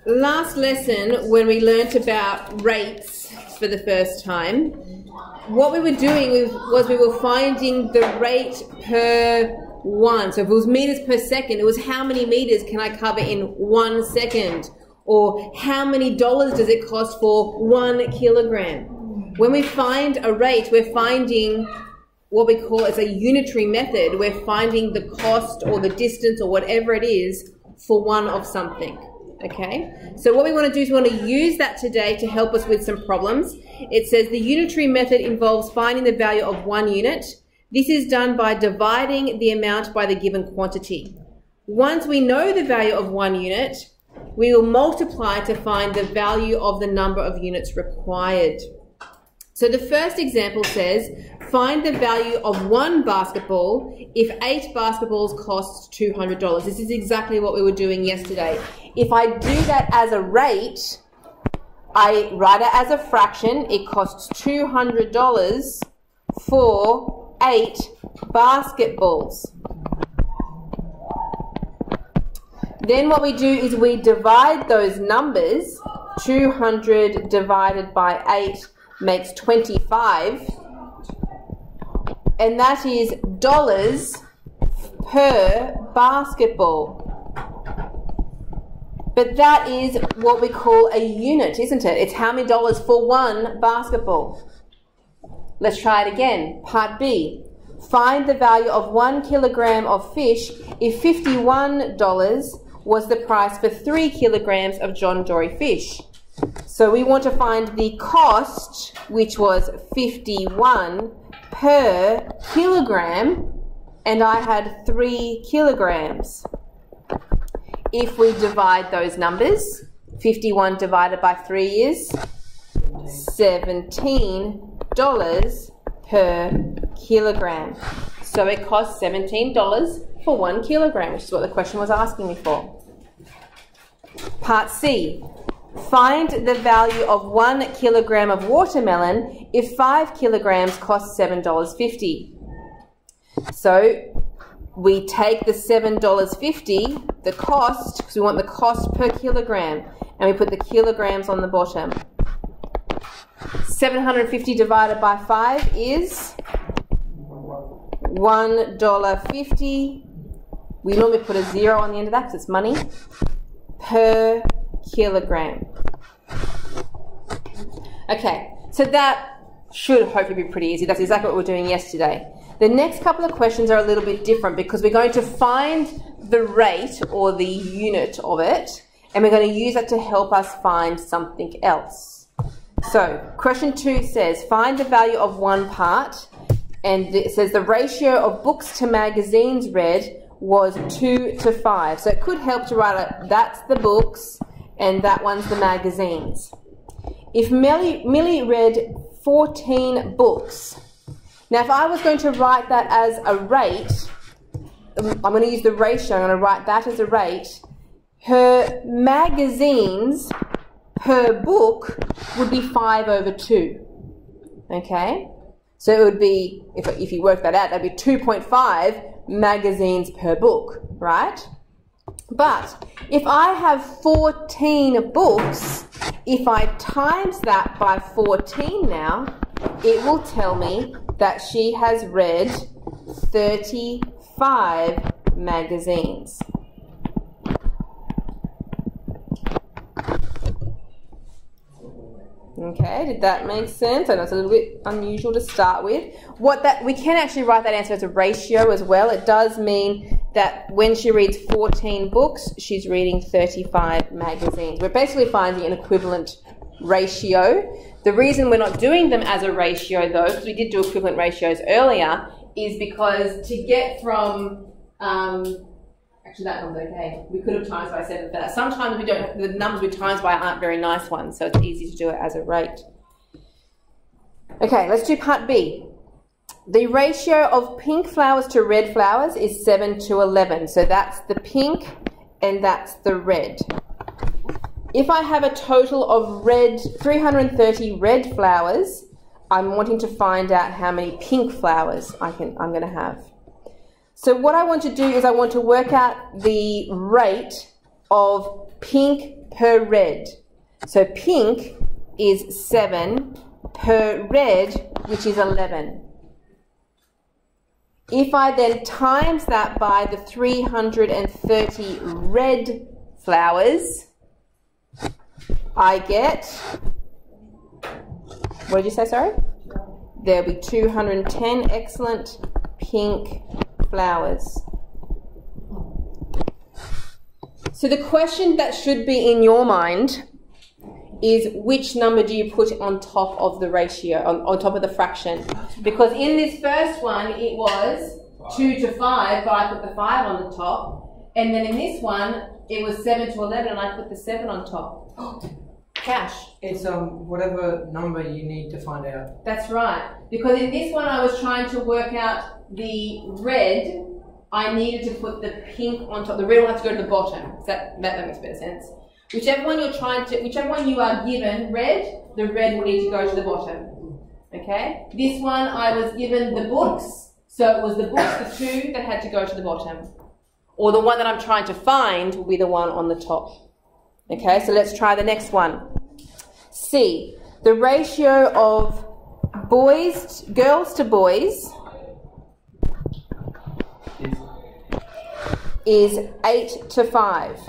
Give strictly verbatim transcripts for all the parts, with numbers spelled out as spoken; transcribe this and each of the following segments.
last lesson, when we learnt about rates for the first time, what we were doing was we were finding the rate per one. So if it was meters per second, it was how many meters can I cover in one second? Or how many dollars does it cost for one kilogram? When we find a rate, we're finding what we call as a unitary method. We're finding the cost or the distance or whatever it is for one of something. Okay, so what we want to do is we want to use that today to help us with some problems. It says the unitary method involves finding the value of one unit. This is done by dividing the amount by the given quantity. Once we know the value of one unit, we will multiply to find the value of the number of units required. So the first example says, find the value of one basketball if eight basketballs cost two hundred dollars. This is exactly what we were doing yesterday. If I do that as a rate, I write it as a fraction. It costs two hundred dollars for eight basketballs. Then what we do is we divide those numbers. two hundred divided by eight makes twenty-five, and that is dollars per basketball. But that is what we call a unit, isn't it? It's how many dollars for one basketball. Let's try it again. Part B. Find the value of one kilogram of fish if fifty-one dollars was the price for three kilograms of John Dory fish. So we want to find the cost, which was fifty-one per kilogram, and I had three kilograms. If we divide those numbers, fifty-one divided by three is seventeen dollars per kilogram. So it costs seventeen dollars for one kilogram, which is what the question was asking me for. Part C. Find the value of one kilogram of watermelon if five kilograms cost seven dollars fifty. So we take the seven dollars fifty, the cost, because we want the cost per kilogram, and we put the kilograms on the bottom. seven hundred fifty divided by five is one dollar fifty. We normally put a zero on the end of that because it's money. Per kilogram. Okay, so that should hopefully be pretty easy. That's exactly what we were doing yesterday. The next couple of questions are a little bit different because we're going to find the rate or the unit of it, and we're going to use that to help us find something else. So question two says, find the value of one part, and it says the ratio of books to magazines read was two to five. So it could help to write it, that's the books and that one's the magazines. If Millie, Millie read fourteen books, now if I was going to write that as a rate, I'm going to use the ratio, I'm going to write that as a rate, her magazines per book would be five over two, okay? So it would be, if, if you work that out, that'd be two point five magazines per book, right? But if I have fourteen books, if I times that by fourteen now, it will tell me that she has read thirty-five magazines. Okay, did that make sense? I know it's a little bit unusual to start with. What that we can actually write that answer as a ratio as well. It does mean that when she reads fourteen books, she's reading thirty-five magazines. We're basically finding an equivalent ratio. The reason we're not doing them as a ratio though, because we did do equivalent ratios earlier, is because to get from um, actually, that one's okay. We could have times by seven for that. Sometimes we don't. The numbers we times by aren't very nice ones, so it's easy to do it as a rate. Okay, let's do part B. The ratio of pink flowers to red flowers is seven to eleven. So that's the pink and that's the red. If I have a total of red, three hundred thirty red flowers, I'm wanting to find out how many pink flowers I can, I'm going to have. So what I want to do is I want to work out the rate of pink per red. So pink is seven per red, which is eleven. If I then times that by the three hundred thirty red flowers, I get, what did you say, sorry? There'll be two hundred ten excellent pink flowers. So the question that should be in your mind is, which number do you put on top of the ratio, on, on top of the fraction? Because in this first one, it was two to five, but I put the five on the top. And then in this one, it was seven to eleven, and I put the seven on top. Cash. It's um whatever number you need to find out. That's right. Because in this one, I was trying to work out the red. I needed to put the pink on top. The red one has to go to the bottom. Does that, that, that makes better sense. Whichever one you're trying to, whichever one you are given red, the red will need to go to the bottom. Okay? This one I was given the books, so it was the books, the two that had to go to the bottom. Or the one that I'm trying to find will be the one on the top. Okay, so let's try the next one. C. The ratio of boys, girls to boys is eight to five.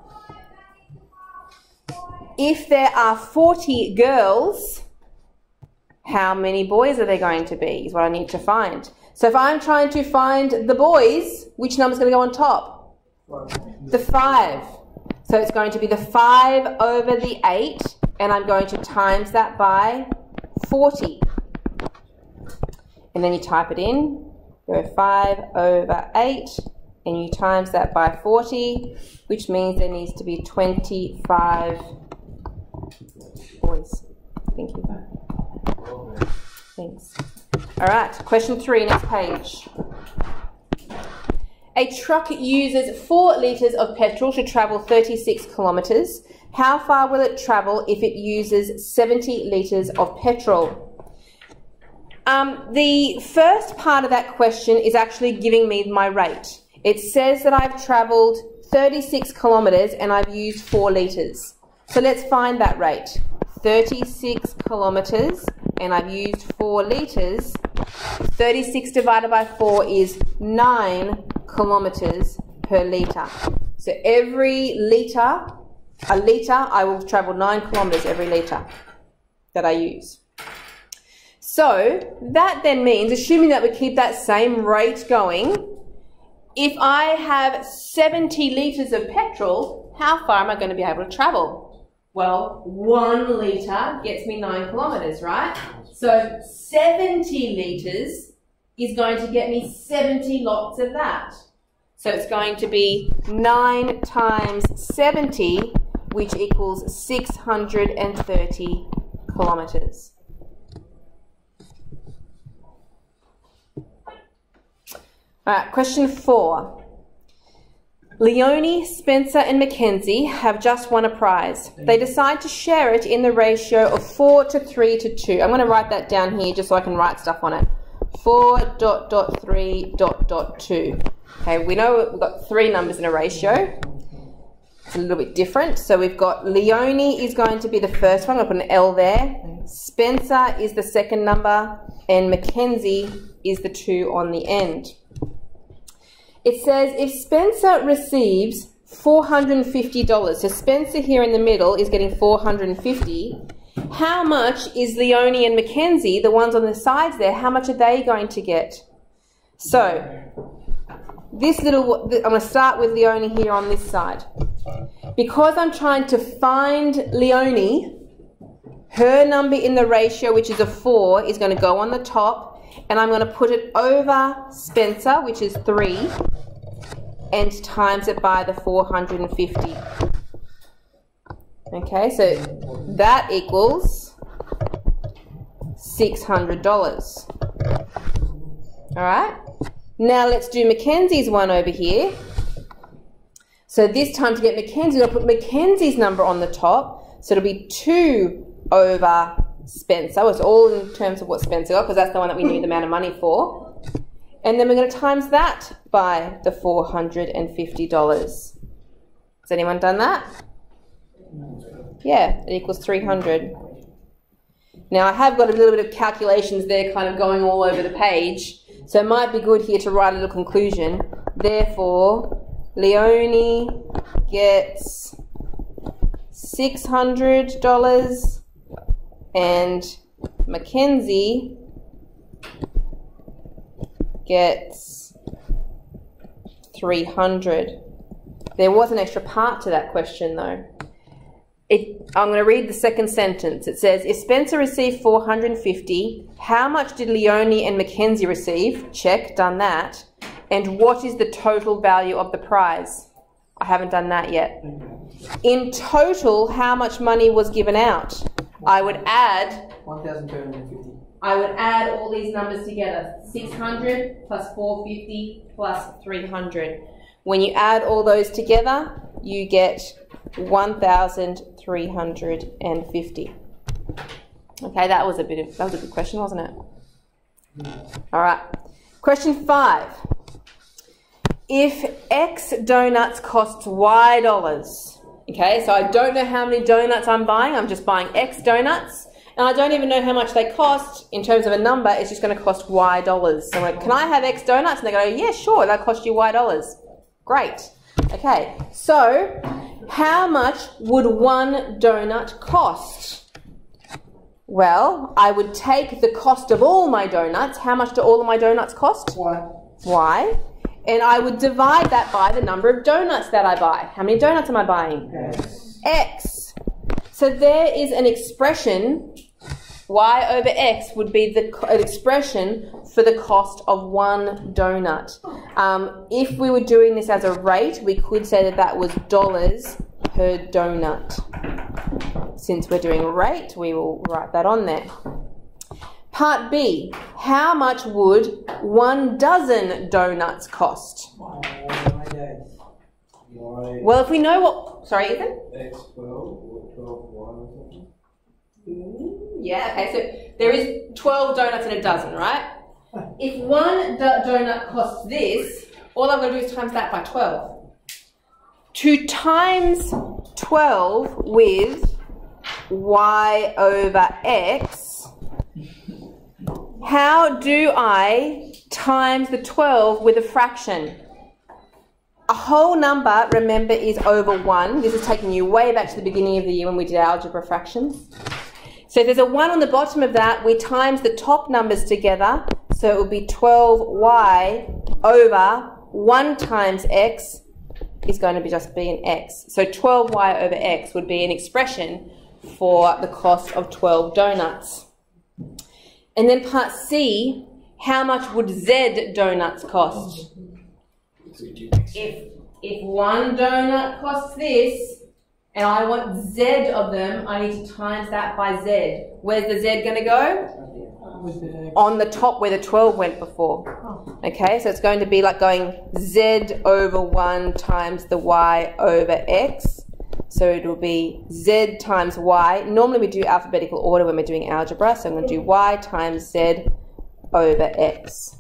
If there are forty girls, how many boys are there going to be is what I need to find. So if I'm trying to find the boys, which number is going to go on top? The five. So it's going to be the five over the eight, and I'm going to times that by forty. And then you type it in, go five over eight, and you times that by forty, which means there needs to be twenty-five boys. Thank you. Thanks. All right, question three, next page. A truck uses four litres of petrol to travel thirty-six kilometres. How far will it travel if it uses seventy litres of petrol? Um, the first part of that question is actually giving me my rate. It says that I've travelled thirty-six kilometres and I've used four litres. So let's find that rate. thirty-six kilometres and I've used four litres. thirty-six divided by four is nine kilometres per litre. So every litre, a litre, I will travel nine kilometres every litre that I use. So that then means, assuming that we keep that same rate going, if I have seventy litres of petrol, how far am I going to be able to travel? Well, one litre gets me nine kilometres, right? So seventy litres is going to get me seventy lots of that. So it's going to be nine times seventy, which equals six hundred thirty kilometres. All right, question four. Leonie, Spencer and Mackenzie have just won a prize. They decide to share it in the ratio of four to three to two. I'm going to write that down here just so I can write stuff on it. four dot dot three dot dot two. Okay, we know we've got three numbers in a ratio. It's a little bit different. So we've got Leonie is going to be the first one. I'll put an L there. Spencer is the second number. And Mackenzie is the two on the end. It says if Spencer receives four hundred fifty dollars, so Spencer here in the middle is getting four hundred fifty dollars, how much is Leonie and Mackenzie, the ones on the sides there, how much are they going to get? So, this little, I'm going to start with Leonie here on this side. Because I'm trying to find Leonie, her number in the ratio, which is a four, is going to go on the top. And I'm going to put it over Spencer, which is three, and times it by the four hundred fifty. Okay, so that equals six hundred dollars. All right, now let's do Mackenzie's one over here. So this time to get Mackenzie, I'll put Mackenzie's number on the top. So it'll be two over Spencer. It's all in terms of what Spencer got, because that's the one that we need the amount of money for. And then we're going to times that by the four hundred fifty dollars. Has anyone done that? Yeah, it equals three hundred. Now I have got a little bit of calculations there kind of going all over the page, so it might be good here to write a little conclusion. Therefore, Leonie gets six hundred dollars and Mackenzie gets three hundred dollars. There was an extra part to that question though. It, I'm going to read the second sentence. It says, if Spencer received four hundred fifty, how much did Leonie and Mackenzie receive? Check, done that. And what is the total value of the prize? I haven't done that yet. In total, how much money was given out? I would add one thousand two hundred fifty. I would add all these numbers together. six hundred plus four hundred fifty plus three hundred. When you add all those together, you get one thousand three hundred fifty. Okay, that was a bit of that was a good question, wasn't it? All right. Question five. If X donuts costs Y dollars, okay, so I don't know how many donuts I'm buying, I'm just buying X donuts, and I don't even know how much they cost in terms of a number, it's just going to cost Y dollars. So I'm like, can I have X donuts? And they go, yeah, sure, that'll cost you Y dollars. Great. Okay, so how much would one donut cost? Well, I would take the cost of all my donuts. How much do all of my donuts cost? Y. Y. And I would divide that by the number of donuts that I buy. How many donuts am I buying? X. X. So there is an expression, Y over X would be the an expression for the cost of one donut. Um, if we were doing this as a rate, we could say that that was dollars per donut. Since we're doing a rate, we will write that on there. Part B, how much would one dozen donuts cost? Well, if we know what... Sorry, Ethan? X twelve or twelve Y or something? Yeah, okay, so there is twelve donuts in a dozen, right? If one do donut costs this, all I've got to do is times that by twelve. To times twelve with Y over X, how do I times the twelve with a fraction? A whole number, remember, is over one. This is taking you way back to the beginning of the year when we did algebra fractions. So if there's a one on the bottom of that, we times the top numbers together. So it would be twelve Y over one times X is going to be just be an X. So twelve Y over X would be an expression for the cost of twelve donuts. And then part C, how much would Z donuts cost? If, if one donut costs this, and I want Z of them, I need to times that by Z. Where's the Z going to go? On the top where the twelve went before. Okay, so it's going to be like going Z over one times the Y over X. So it will be Z times Y. Normally we do alphabetical order when we're doing algebra, so I'm going to do Y times Z over X.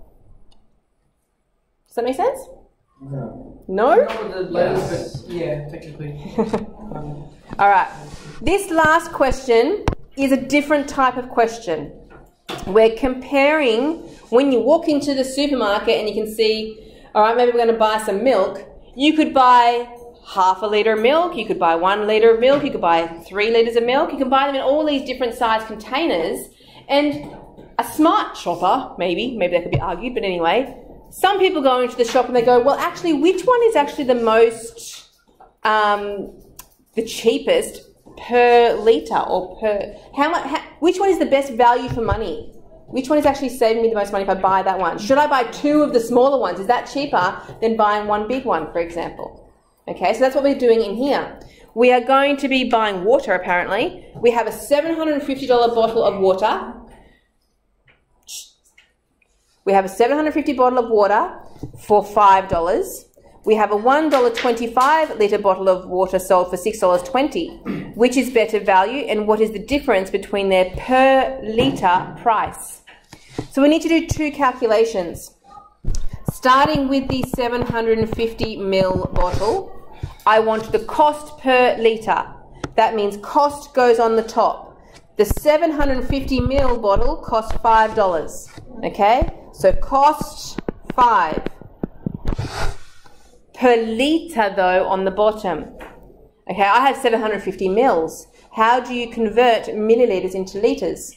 Does that make sense? No. No? Not with the letters, but yeah, technically. um, All right. This last question is a different type of question. We're comparing when you walk into the supermarket and you can see, all right, maybe we're going to buy some milk. You could buy half a litre of milk, you could buy one litre of milk, you could buy three litres of milk. You can buy them in all these different size containers. And a smart shopper, maybe, maybe that could be argued, but anyway, some people go into the shop and they go, well, actually, which one is actually the most, um, the cheapest per litre or per, how much, how, which one is the best value for money? Which one is actually saving me the most money if I buy that one? Should I buy two of the smaller ones? Is that cheaper than buying one big one, for example? Okay, so that's what we're doing in here. We are going to be buying water, apparently. We have a seven hundred fifty dollar bottle of water. We have a seven hundred fifty bottle of water for five dollars. We have a one dollar twenty-five litre bottle of water sold for six dollars twenty. Which is better value, and what is the difference between their per litre price? So we need to do two calculations. Starting with the seven hundred fifty mil bottle, I want the cost per litre. That means cost goes on the top. The seven hundred fifty milliliter bottle costs five dollars. Okay? So cost five. Per litre though on the bottom. Okay, I have seven hundred fifty mils. How do you convert milliliters into litres?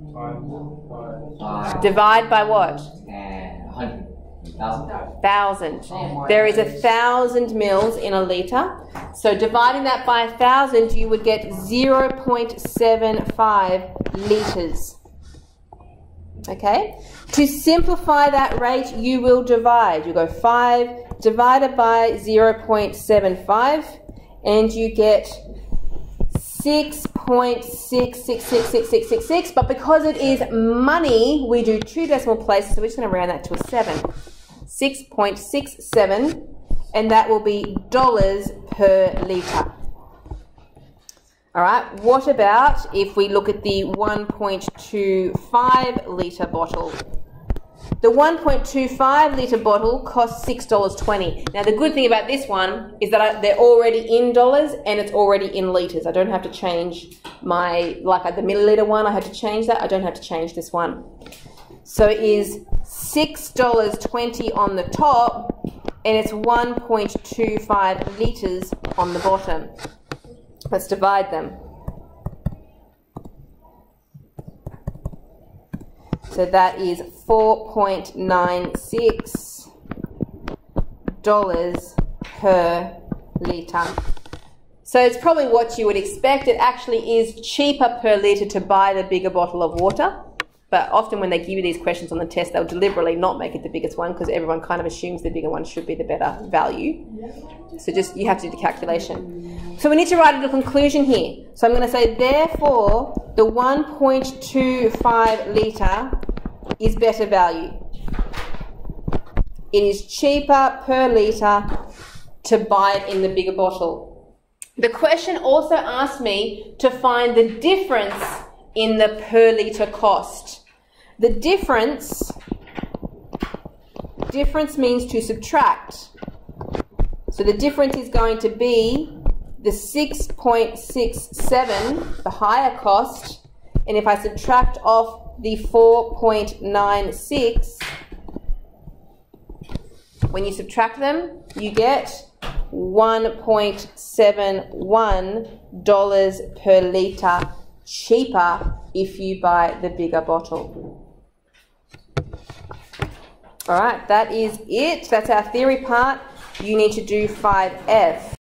Divide by what? Hundred. Thousand. Thousand. There is a thousand mils in a litre. So dividing that by a thousand, you would get zero point seven five litres. Okay? To simplify that rate, you will divide. You go five divided by zero point seven five, and you get six point six six six six six six six. But because it is money, we do two decimal places, so we're just going to round that to a seven. six point six seven, and that will be dollars per litre. All right, what about if we look at the one point two five litre bottle? The one point two five litre bottle costs six dollars twenty. Now, the good thing about this one is that I, they're already in dollars and it's already in litres. I don't have to change my, like the milliliter one, I had to change that. I don't have to change this one. So it is six dollars twenty on the top, and it's one point two five litres on the bottom. Let's divide them. So that is four point nine six dollars per litre. So it's probably what you would expect. It actually is cheaper per litre to buy the bigger bottle of water. But often when they give you these questions on the test, they'll deliberately not make it the biggest one because everyone kind of assumes the bigger one should be the better value. So just, you have to do the calculation. So we need to write a little conclusion here. So I'm going to say, therefore, the one point two five litre is better value. It is cheaper per litre to buy it in the bigger bottle. The question also asked me to find the difference in the per litre cost. The difference, difference means to subtract. So the difference is going to be the six point six seven, the higher cost, and if I subtract off the four point nine six, when you subtract them, you get one point seven one dollars per litre cheaper if you buy the bigger bottle. All right, that is it. That's our theory part. You need to do five F.